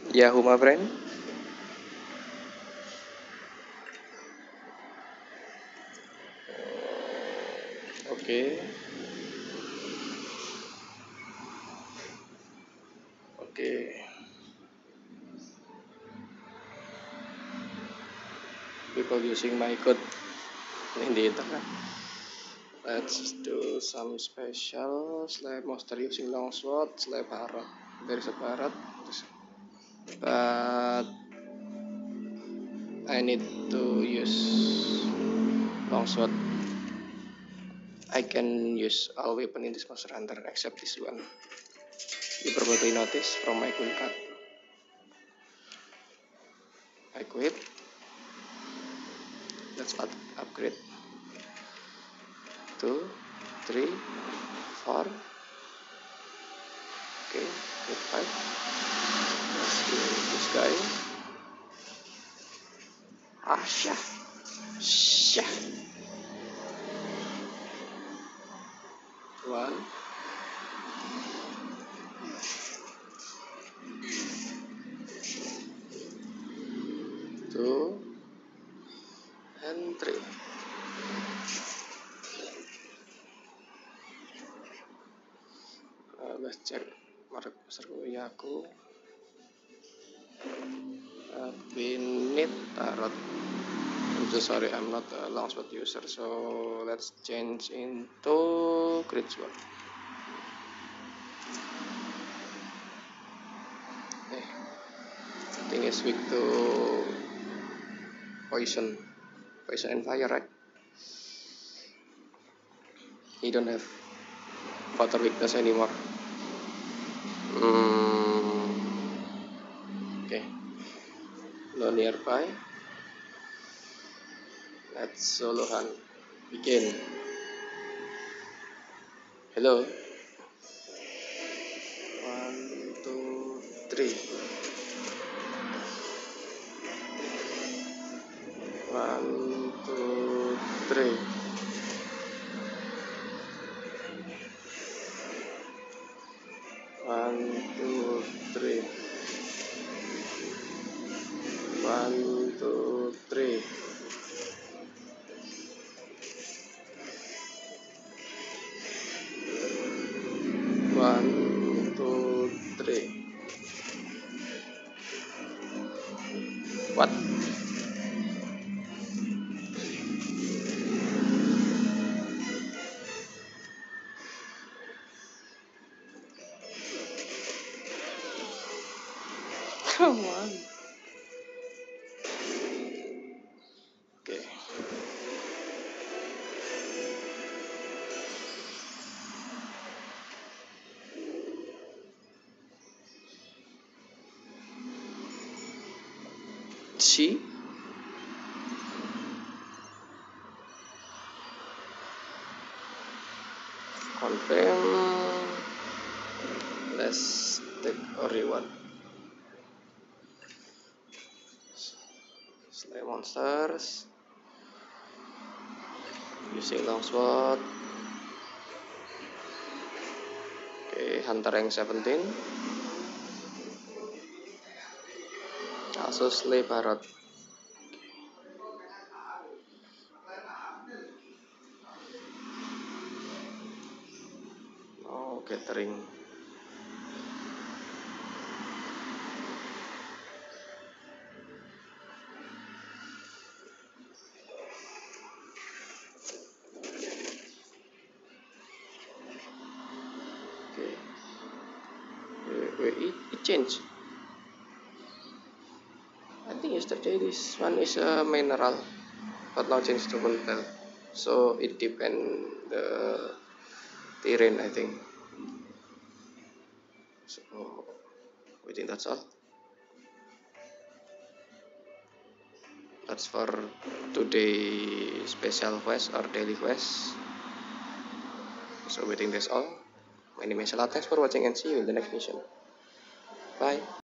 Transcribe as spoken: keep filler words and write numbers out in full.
Yahoo, my friend. Oke. Oke. People using my code in the internet. Let's do some special. Slave monster using longsword. Slave parrot. There is a parrot. But I need to use longsword. I can use all weapon in this monster hunter except this one. You probably notice from my quick cut. I quit. Let's up upgrade. Two, three, four. Okay, good five. Let's do this guy. Ah, shah, shah. One. Two. And three. Uh, let's check mark punya aku. Uh, we need tarot. I'm so sorry, I'm not a longsword user, so let's change into great sword. Eh, thing is weak to poison, poison and fire, right? He don't have water weakness anymore. Hmm. Okay. No nearby. Let's solo hunt. Begin. Hello. One, two, three. One, two, three. One, two, three. One, two, three. One, two, three. What? Come on. Okay. See? Confirm. Let's take a reward. Slay monsters. Using longsword. Okay, hunter rank seventeen. Also slay parrot. Oh, gathering. Okay. Wait, wait, it, it changed. I think yesterday this one is a mineral, but now changed to metal. So it depends the terrain, I think. So I think that's all. That's for today special quest or daily quest. So I think that's all. My name is Salah. Thanks for watching and see you in the next mission. Bye.